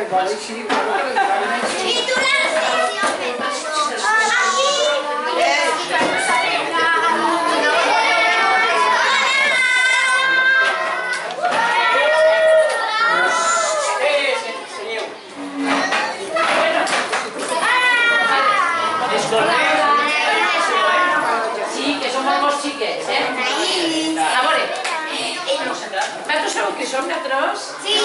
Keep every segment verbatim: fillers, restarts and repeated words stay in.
igual així, però que l'entraven així. I tu la secció que som nosaltres? Sí!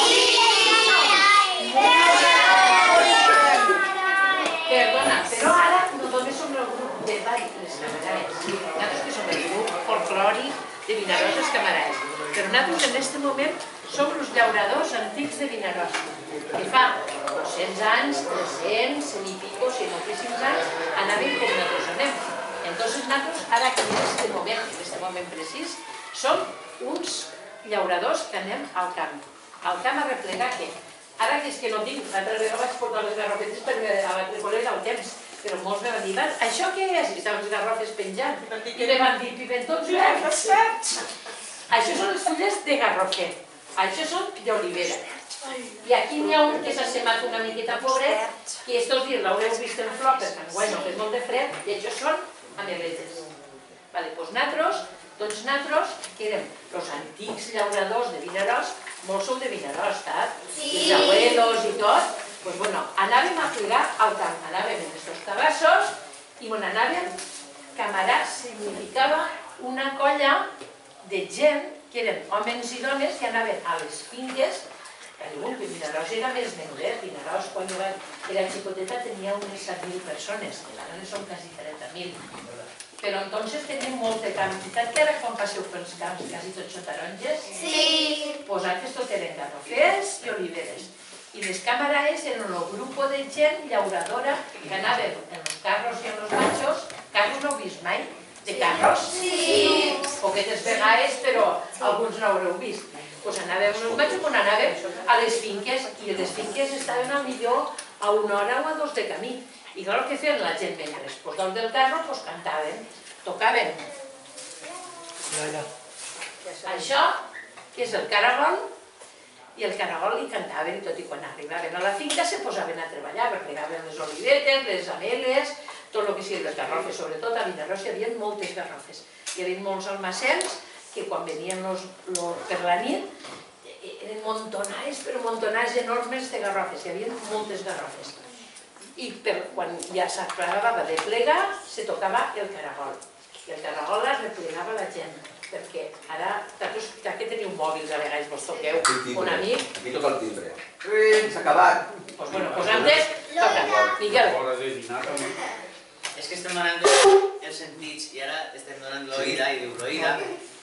Perdona, però ara no només som el grup de ball les camarades. Nosaltres que som el grup folclòric de Vinaròs dels camarades. Però nosaltres en aquest moment som els llauradors antics de Vinaròs. Que fa dos-cents anys, tres-cents, cent i pico, cent moltíssims anys, anàvem com nosaltres anem. Entonces nosaltres, ara que en aquest moment, en aquest moment precís, som uns llauradors que anem al camp. Al camp a replegar què? Ara que és que no tinc, l'altra vegada vaig portar les garrofetes perquè a l'altre col·lega era el temps, però molts me van dir, això què és? I estaven les garrofes penjant. I me van dir, pimentons verds. Això són les fulles de garrofer. Això són d'olivera. I aquí n'hi ha un que s'ha semat una miqueta pobret, que estos dies l'haureu vist en flor, perquè enguany no fa molt de fred, i això són ameletes. Vale, doncs nosaltres, tots nosaltres, que érem els antics llauradors de Vinaròs, molts sou de Vinaròs, saps? Els abuelos i tot, doncs bueno, anàvem a plegar al camp, anàvem en aquests cabassos i on anàvem, camarà significava una colla de gent que eren homes i dones que anaven a les finques. Vinaròs era més menudet, Vinaròs quan era xicoteta tenia unes set mil persones, ara són quasi trenta mil. Però entonces tenim molta quantitat, que ara quan passeu pels camps quasi tots són taronges. Sí. Pues antes tot eren garrofers i oliveres. I les camarades eren el grup de gent llauradora que anaven en els carros i en els machos. Carros no heu vist mai? De carros? Sí. Poquetes vegades, però alguns no haureu vist. Pues anàvem en els machos, on anàvem a les finques, i les finques estaven al millor a una hora o a dos de camí. I clar, què feien la gent mentre? Pues dalt del carro cantaven, tocaven. Això, que és el caragol, i el caragol li cantaven i tot, i quan arribaven a la finca se posaven a treballar, replegaven les olivetes, les ameles, tot el que sigui les garrofes, sobretot a Vinaròs hi havia moltes garrofes. Hi havia molts almacens que quan venien per la nit eren montonars, però montonars enormes de garrofes, hi havia moltes garrofes. I quan ja s'acabava de plegar, se tocava el caragol. I el caragol es replegava la gent, perquè ara, ja que teniu mòbils, a vegades vos toqueu un amic... Aquí toca el timbre. S'ha acabat. Doncs bueno, doncs antes, toca. Miguel. És que estem donant els sentits i ara estem donant l'oïda i diu l'oïda.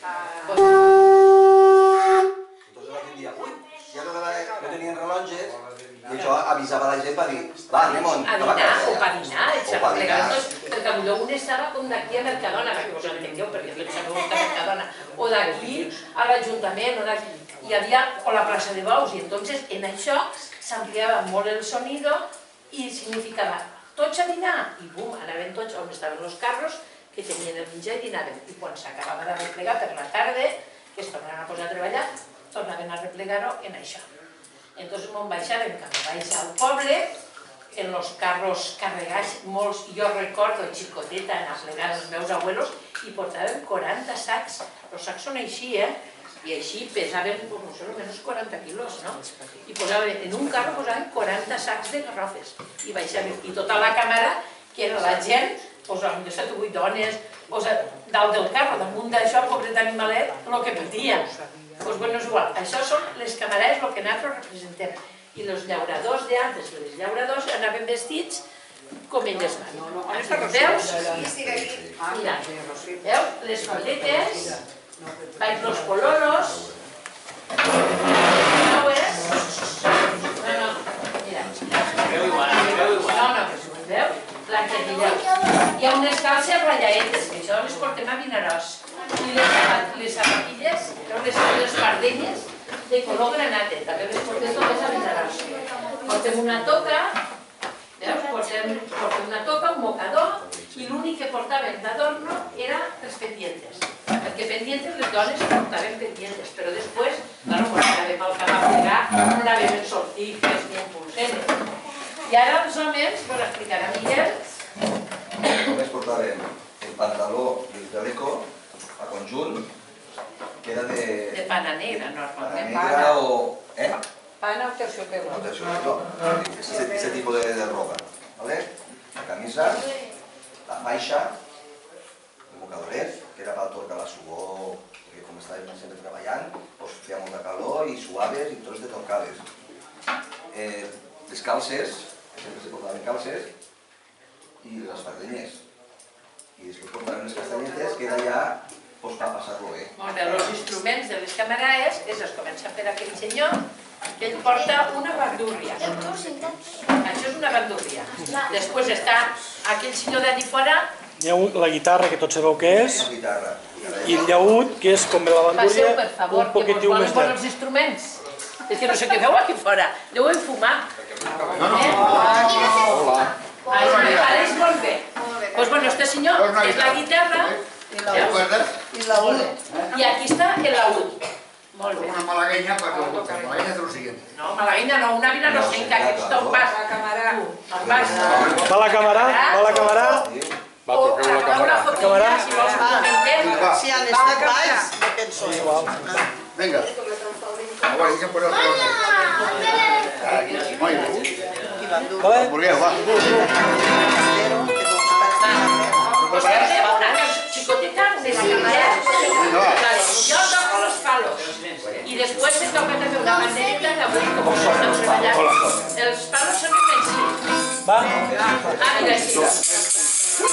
Entonces aquell dia, ui, ja no tenien rellotges, i això avisava la gent per dir, va, anem on? A dinar, o per dinar, perquè potser un estava com d'aquí a Mercadona, perquè vos entengueu, perquè tots sabeu on està Mercadona, o d'aquí a l'Ajuntament, o d'aquí, hi havia, o la plaça de Bous, i entonces en això s'ampliava molt el sonido i significava tots a dinar, i bum, anaven tots on estaven els carros, que tenien el menjar i dinaven, i quan s'acabava de replegar per la tarda, que es tornaven a posar a treballar, tornaven a replegar-ho en això. Entonces m'on baixàvem cap a baix al poble, en els carros carregats, molts, jo recordo xicoteta anar a plegar els meus abuelos i portàvem quaranta sacs, els sacs són així, eh? I així pesaven, no sé, almenys quaranta quilos, no? I en un carro posaven quaranta sacs de garrofes i baixàvem, i tota la càmera, que era la gent, de set o vuit dones, dalt del carro, damunt d'això, el pobret animalet, el que patia. Doncs bé, és igual, això són les camarades, el que nosaltres representem. I els llauradors d'antes, les llauradors, anaven vestits com elles van. Veus? Mira, veu? Les faldetes, vaig los coloros, no ho és? No, no, mira. Veu igual, veu igual. No, no, veu? Blanquetillos. Hi ha unes calces rallaetes, que això les portem a Vinaròs. I les zapatilles, les pardenyes de color granate, també les portem totes a Vinaròs. Portem una toca, veus? Portem una toca, un mocador, i l'únic que portaven d'adorno era els pendientes. Perquè pendientes les dones portaven pendientes, però després, clar, quan anàvem al camp a plegar, no anàvem en sortijos ni en pulseres. I ara els homes, per explicar a Miguel... Els homes portaven el pantaló i el chaleco a conjunt, que era de... De pana negra, pana normalment. negra o... eh? Pana o terciopelo. No, terciopelo. Ese, ese tipo de, de ropa, ¿vale? La camisa, la faixa, el mocadoret, que era per torcar la suor, perquè com estàvem sempre treballant, doncs feia molta calor i suaves i tots te torcaves. Eh, les calces, sempre se portaven calces, i les fardenyes. I després portaven les castanyetes, que era ja pues, per passar-lo bé. Molt bé, els instruments de les camaraes, és es comença per aquell senyor, que ell porta una bandúrria. Això és una bandúrria. Després està aquell senyor d'allí fora. Hi ha la guitarra, que tots sabeu què és, La guitarra. i el llaüt, que és com la bandúrria, Passeu, per favor, un que vos poquitiu volen més veure llarg. els instruments. És que no sé què feu aquí fora. Deu enfumar. No, no. Hola. Pareix molt bé. Doncs bueno, este senyor és la guitarra ¿Recuerdas? i aquí està el laúd. Molt bé. Una malagueña para que lo toques. Malagueña es lo siguiente. No, malagueña no, una vilanosenca, que està un pas. La cámara. Un pas. Va la càmera, va la càmera. O agafar una fotilla, si vols un momentet. Si han estat baix, de cançons. Venga. Ahora hay que poner otro. Muy bien. Vale? Hamburguesa, va. Pues fem una xicoteta de la camarera. Jo toco los palos. I després se toca també una bandereta que avui, com us esteu treballant, els palos són així. Va? Ah, mira, així.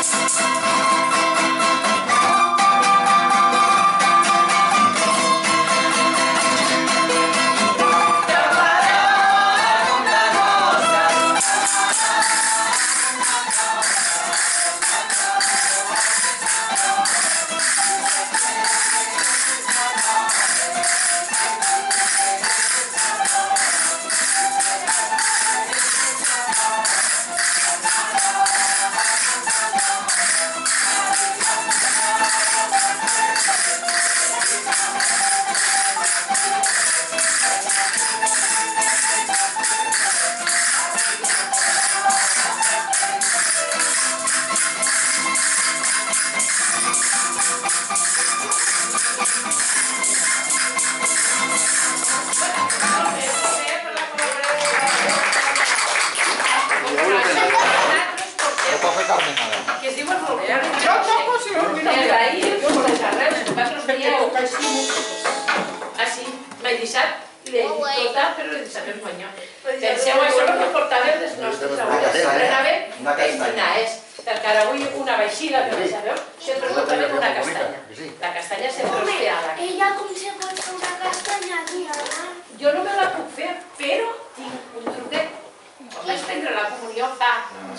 Que es diu el folclore. Jo toco si no, mira. El raïl, les arrels, vosaltres dieu així, m'he deixat, l'he dit tota, però l'he deixat en guanyó. Penseu, això és el que portaven les nostres abueles, sempre anaven peinades, perquè ara avui una vaixida, que no sabeu, sempre portaven una castanya. La castanya sempre es feia a la... Ella com se pot fer una castanya aquí a la mar? Jo no me la puc fer, però tinc un truquet. Quan vaig prendre la comunió fa...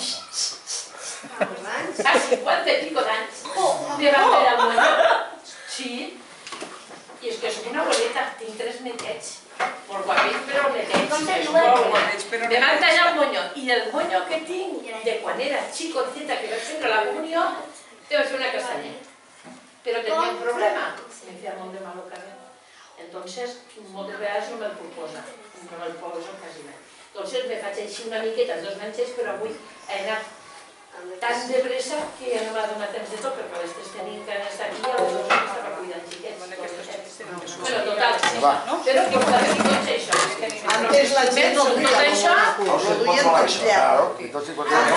Fa cinquanta i pico d'anys. Me va fer el molló. Sí. I és que soc una boleta, tinc tres netets. Molt guapets, però netets. Me van tallar el moño. I el moño que tinc de quan era xicoteta que vaig prendre la comunió, te vaig fer una castanya. Però tenia un problema. Me feia molt de mal al cabell. Entonces, moltes vegades no me'l puc posar. No me'l poso quasi mai. Entonces, me faig així una miqueta, dos ganxers, però avui he anat tan de pressa que ja no m'ha donat temps de tot, perquè les tres tenien ganes d'aquí i a les dues estava cuidant xiquets. Bueno, total, però que ho hem tots això. Antes la gent no duia tot això... com ho duien tots llarg. Y entonces cuando... A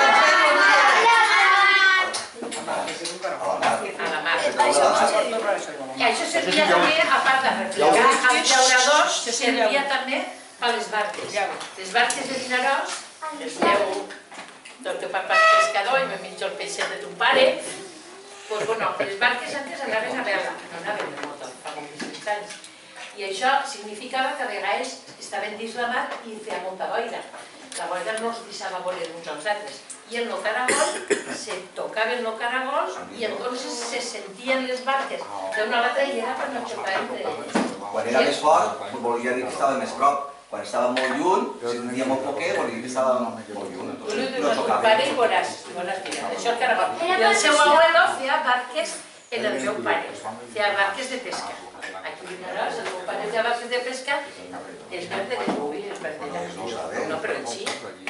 la mar. I això servia també, a part de replicar als llauradors, servia també a les barques. Les barques de Vinaròs, els lleu del teu papa és pescador i me menjo el peixet de ton pare. Doncs bueno, les barques antes anaven a vela, no anaven de moto, fa com vint anys. I això significava que a vegades estaven dins la mar i feia molta boira. La boira no els deixava veure uns als altres. I en el caragol se tocaven el caragol i entonces se sentien les barques d'una a l'altra i era per no xocar entre ells. Quan era més fort, volia dir que estava més prop. Quan estava molt lluny, si sentia molt poquet, volia dir que estava molt lluny. Tu li dius a tu pare i veuràs, i veuràs, mira, això el caragol. I el seu abuelo feia barques en el meu pare, feia barques de pesca. Aquí a Vinaròs, el meu pare feia barques de pesca, és verd de l'Ebuvi, és verd de llana. No, però en sí,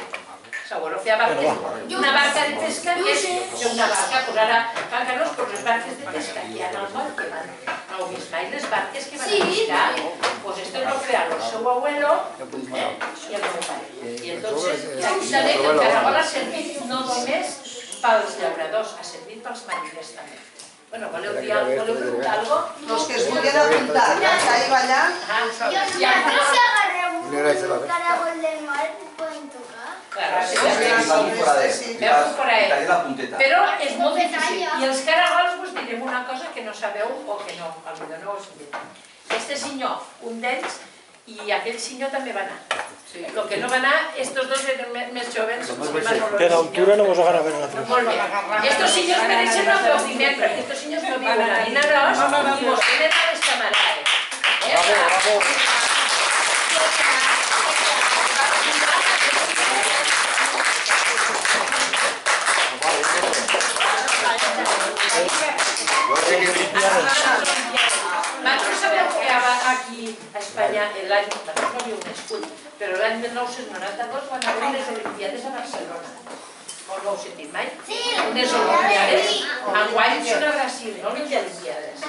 Seguro, feia barques, una barca de pesca que és una barca, pues ara fan Carlos, pues les barques de pesca que hi ha al moll que van, no heu vist mai les barques que van a pescar, pues esto lo crearon el seu abuelo eh, y el meu pare. I entonces, i aquí també que el caragol ha servit no només pels llauradors, ha servit pels mariners també. Bueno, voleu dir alguna cosa? Voleu preguntar alguna cosa? Los que es vulguin apuntar, que ahí vayan. Ah, Yo sí, ja. no se agarré un caragol del mar, ¿pueden tocar? Claro, sí, Sí, sí, sí, sí. sí, foradet. sí. Veu por ahí. Tallar la punteta. Però és molt difícil. I els caragols us direm una cosa que no sabeu o que no, potser no us diré. Este senyor, un d'ells, i aquell senyor també va anar. El que no va anar, estos dos eren més jovens. Per altura no vos agarra bé nosaltres. Molt bé. Estos senyors mereixen un aplaudiment, perquè estos senyors no viuen a Vinaròs i mos tenen a les camarades. Bravo, bravo. Vosaltres sabeu que aquí a Espanya l'any, no hi ha un escut, però l'any mil nou-cents noranta-dos van haver les Olimpiades a Barcelona. No ho heu sentit mai? Sí. Unes Olimpiades, enguany són a Brasil, no les Olimpiades.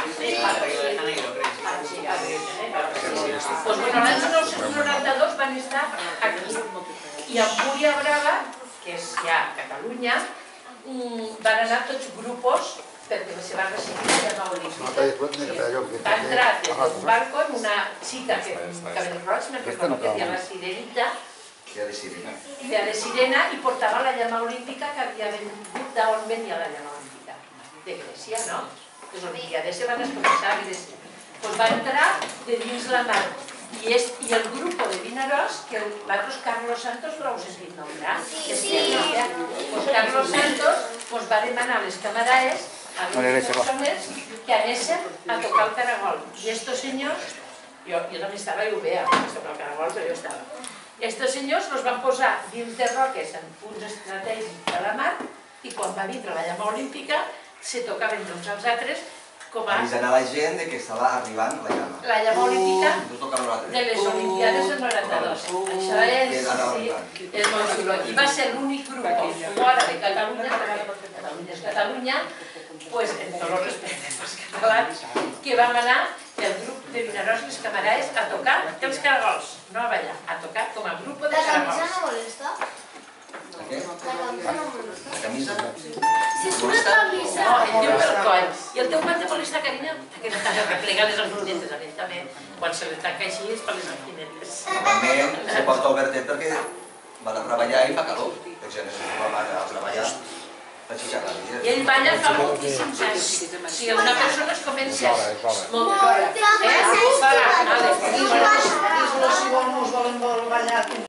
Doncs bueno, l'any mil nou-cents noranta-dos van estar aquí. I a Empúria Brava, que és ja a Catalunya, van anar tots grupos perquè se van recibir la llama olímpica. Va entrar des d'un barco en una xica que cabell roig, me'n recordo que deia la Sirenita, Feia de sirena. feia de sirena i portava la llama olímpica que havia vengut d'on venia la llama olímpica. De Grècia, no? Les Olimpiades se van expressar a Grècia. Doncs va entrar de dins la mar. I, és, i el grup de Vinaròs, que vosaltres Carlos Santos l'heu sentit nombrar? Sí, sí. Pues Carlos Santos pues, va demanar a les camarades a les persones que anessin a tocar el caragol. I estos senyors, jo, jo també estava i ho veia, sobre el caragol, però jo estava. Estos senyors els van posar dins de roques en punts estratègics de la mar i quan va vindre la llama olímpica se tocaven tots els altres com a Avisant a la gent de que estava arribant la llama. la llama olímpica Us toca a nosaltres. de les Olimpiades del noranta-dos. Això és, sí, és molt xulo. I va ser l'únic grup fora de Catalunya, perquè Catalunya és Catalunya, pues, en tots els respectes als catalans, que vam anar, el grup de Vinaròs, les camarades, a tocar els caragols, no a ballar, a tocar com a grup de ¿La camisa caragols. no molesta? La què? La camisa no molesta. La camisa? Si es una camisa... No, el teu pel coll. I el teu quan te molesta, carinyo? Que no t'has de replegar les alfinetes, a ell també. Quan se li tanca així és per les alfinetes. Normalment se porta obertet perquè va a treballar i fa calor. Per exemple, si va a treballar, fa xixarrar. I ell balla fa moltíssims anys. Si una persona es comença molt Moltes eh? gràcies. Para, vale. Dis-los si volen, us volen ballar.